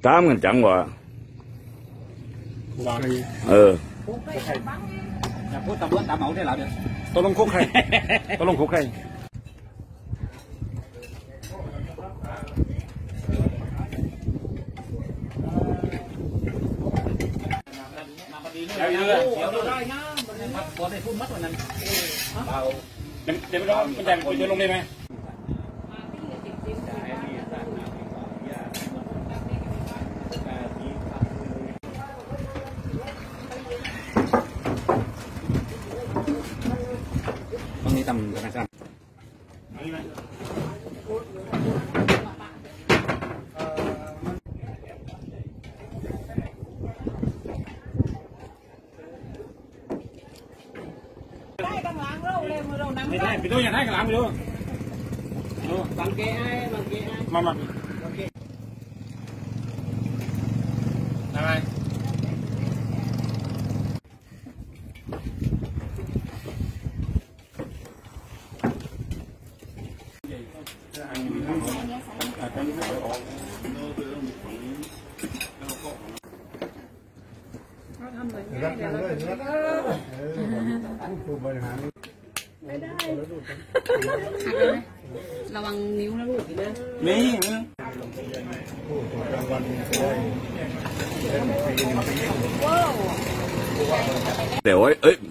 ตามกันจังวะอย่าพูดตำรวจตามเหมาได้หรอเดี๋ยวตกลงคุกใครตกลงคุกใครเดี๋ยวได้นะพอได้พูดมัดวันนั้นเดี๋ยวมันจะคุยลงได้ไหมตรงนี้ตำธนาคารไม่ได้ไปดูอย่างไรกันหลังไปดูบังเกะมาอะไรไม่ได้ระวังนิ้วนะลูกอีกเลยนี่เดี๋ยวเอ้ย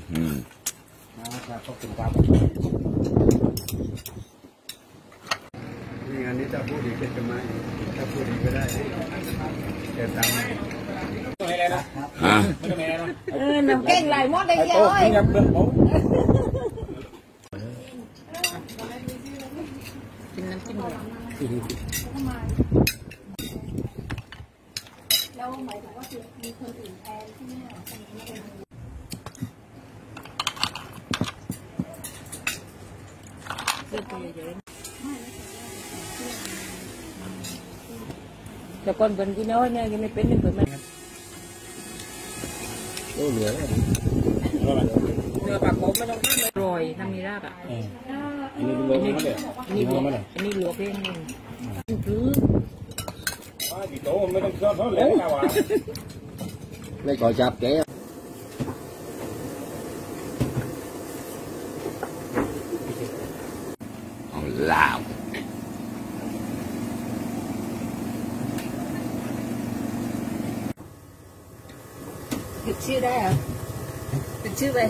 นี่อันนี้ถ้าพูดดีเป็นไหมถ้าพูดดีก็ได้แกตามน้ำเก่งไหลมดเลยเจ้ยกินน้ำจิ้มแล้วหมายถึงว่ามีคนอื่นแทนที่นี่แต่คนเป็นที่น้อยเนี่ยยังไม่เป็นเลยเปิดมันเหลือปากโขมไม่ต้องพูดเลยรอยทำมีราบอ่ะอันนี้ลวกมาเลยอันนี้ลวกเองคือดีโตไม่ต้องเชื่อเขาเลยนะวะไม่ก่อจับแกเอาลาวติดชื่อได้เหรอติดชื่อไป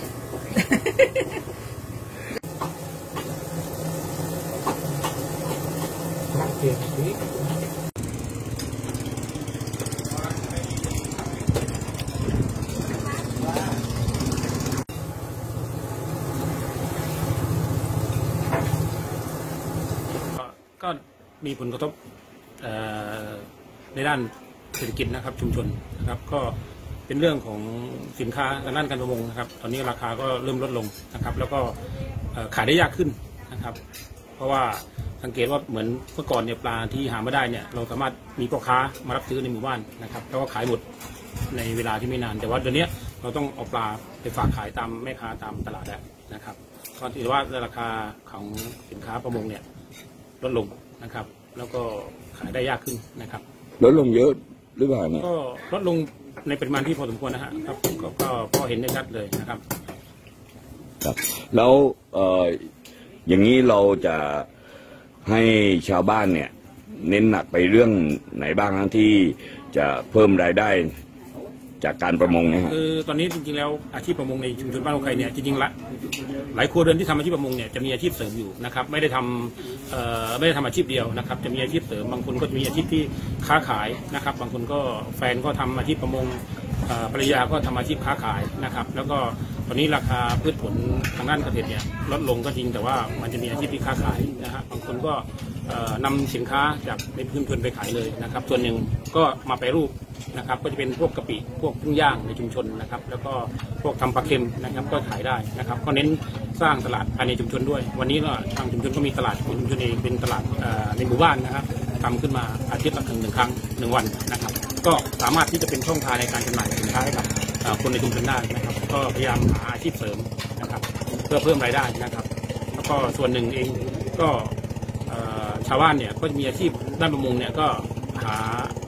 ก็มีผลกระทบในด้านเศรษฐกิจนะครับชุมชนนะครับก็เป็นเรื่องของสินค้าทางด้านการประมงนะครับตอนนี้ราคาก็เริ่มลดลงนะครับแล้วก็ขายได้ยากขึ้นนะครับเพราะว่าสังเกตว่าเหมือนเมื่อก่อนเนี่ยปลาที่หาไม่ได้เนี่ยเราสามารถมีพ่อค้ามารับซื้อในหมู่บ้านนะครับแล้วก็ขายหมดในเวลาที่ไม่นานแต่ว่าเดี๋ยวนี้เราต้องเอาปลาไปฝากขายตามแม่ค้าตามตลาดแล้วนะครับก็ถือว่าราคาของสินค้าประมงเนี่ยลดลงนะครับแล้วก็ขายได้ยากขึ้นนะครับลดลงเยอะหรือเปล่าเนี่ยก็ลดลงในปริมาณที่พอสมควรนะฮะครับก็พอเห็นได้ชัดเลยนะครับครับแล้วอย่างนี้เราจะให้ชาวบ้านเนี่ยเน้นหนักไปเรื่องไหนบ้างที่จะเพิ่มรายได้จากการประมงเนี่ยคือตอนนี้จริงๆแล้วอาชีพประมงในชุมชนบ้านโอไข่เนี่ยจริงๆหลายครัวเรือนที่ทำอาชีพประมงเนี่ยจะมีอาชีพเสริมอยู่นะครับไม่ได้ทำอาชีพเดียวนะครับจะมีอาชีพเสริมบางคนก็จะมีอาชีพที่ค้าขายนะครับบางคนก็แฟนก็ทำอาชีพประมงภรรยาก็ทำอาชีพค้าขายนะครับแล้วก็ตอนนี้ราคาพืชผลทางด้านเกษตรเนี่ยลดลงก็จริงแต่ว่ามันจะมีอาชีพที่ค้าขายนะฮะบางคนก็นำสินค้าจากในพื้นที่ไปขายเลยนะครับส่วนหนึ่งก็มาแปรรูปนะครับก็จะเป็นพวกกะปิพวกกุ้งย่างในชุมชนนะครับแล้วก็พวกทำปลาเค็มนะครับก็ขายได้นะครับก็เน้นสร้างตลาดภายในชุมชนด้วยวันนี้ก็ทางชุมชนก็มีตลาดของชุมชนเองเป็นตลาดในหมู่บ้านนะครับทำขึ้นมาอาทิตย์ละ1 ครั้ง1 วันนะครับก็สามารถที่จะเป็นช่องทางในการจำหน่ายสินค้าให้กับคนในชุมชนได้นะครับก็พยายามหาอาชีพเสริมนะครับเพื่อเพิ่มรายได้นะครับแล้วก็ส่วนหนึ่งเองก็ชาวบ้านเนี่ยก็มีอาชีพด้านประมงเนี่ยก็หา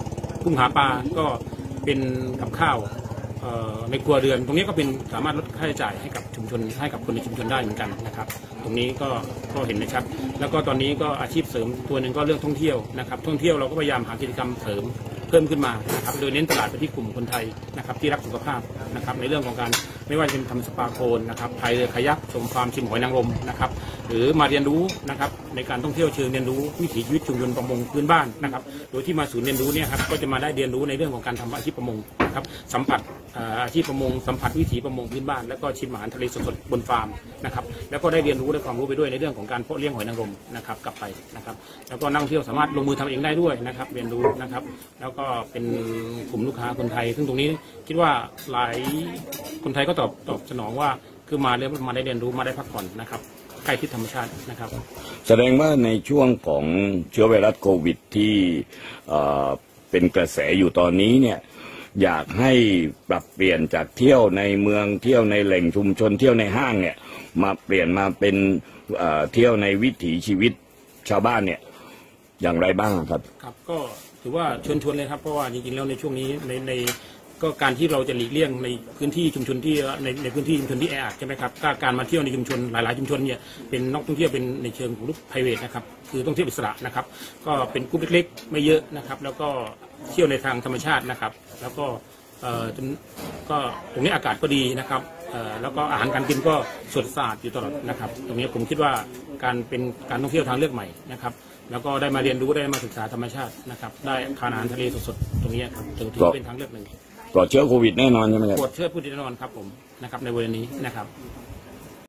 กุ้งหาปลาก็เป็นกับข้าวในครัวเรือนตรงนี้ก็เป็นสามารถลดค่าใช้จ่ายให้กับชุมชนให้กับคนในชุมชนได้เหมือนกันนะครับตรงนี้ก็เห็นได้ชัดแล้วก็ตอนนี้ก็อาชีพเสริมตัวหนึ่งก็เรื่องท่องเที่ยวนะครับท่องเที่ยวเราก็พยายามหากิจกรรมเสริมเพิ่มขึ้นมานะครับโดยเน้นตลาดไปที่กลุ่มคนไทยนะครับที่รักสุขภาพนะครับในเรื่องของการไม่ว่าจะเป็นทำสปาโคนนะครับพายเรือคายักชมฟาร์มชิมหอยนางรมนะครับหรือมาเรียนรู้นะครับในการท่องเที่ยวเชิงเรียนรู้วิถีชีวิตชุมชนประมงพื้นบ้านนะครับโดยที่มาศูนย์เรียนรู้เนี่ยครับก็จะมาได้เรียนรู้ในเรื่องของการทำอาชีพประมงนะครับสัมผัสอาชีพประมงสัมผัสวิถีประมงพื้นบ้านแล้วก็ชิมอาหารทะเลสดๆบนฟาร์มนะครับแล้วก็ได้เรียนรู้ได้ความรู้ไปด้วยในเรื่องของการเพาะเลี้ยงหอยนางรมนะครับกลับไปนะครับแล้วก็นักท่องเที่ยวสามารถลงมือทำเองได้ด้วยนะครับเรียนรู้นะครับแล้วก็เป็นกลุ่มลูกค้าคนไทยซึ่งตรงนี้คิดว่าหลายคนไทยก็ตอบสนองว่าคือมาได้เรียนรู้มาได้พักผ่อนนะครับใกล้ชิดธรรมชาตินะครับแสดงว่าในช่วงของเชื้อไวรัสโควิดที่เป็นกระแสอยู่ตอนนี้เนี่ยอยากให้ปรับเปลี่ยนจากเที่ยวในเมืองเที่ยวในแหล่งชุมชนเที่ยวในห้างเนี่ยมาเปลี่ยนมาเป็นเที่ยวในวิถีชีวิตชาวบ้านเนี่ยอย่างไรบ้างครับครับก็ถือว่าชวนเลยครับเพราะว่าจริงๆแล้วในช่วงนี้ในก็การที่เราจะหลีกเลี่ยงในพื้นที่ชุมชนที่ในพื้นที่ชุมชนที่แออัดใช่ไหมครับการมาเที่ยวในชุมชนหลายๆชุมชนเนี่ยเป็นนักท่องเที่ยวเป็นในเชิงของลูก private นะครับคือท่องเที่ยวอิสระนะครับก็เป็นกลุ่มเล็กๆไม่เยอะนะครับแล้วก็เที่ยวในทางธรรมชาตินะครับแล้วก็ตรงนี้อากาศก็ดีนะครับแล้วก็อาหารการกินก็สดสะอาดอยู่ตลอดนะครับตรงนี้ผมคิดว่าการเป็นการท่องเที่ยวทางเลือกใหม่นะครับแล้วก็ได้มาเรียนรู้ได้มาศึกษาธรรมชาตินะครับได้ทานอาหารทะเลสดๆตรงนี้ครับถือเป็นทางเลือกหนึ่งปลอดเชื้อโควิดแน่นอนใช่ไหมครับปลอดเชื้อโควิดแน่นอนครับผมนะครับในวันนี้นะครับ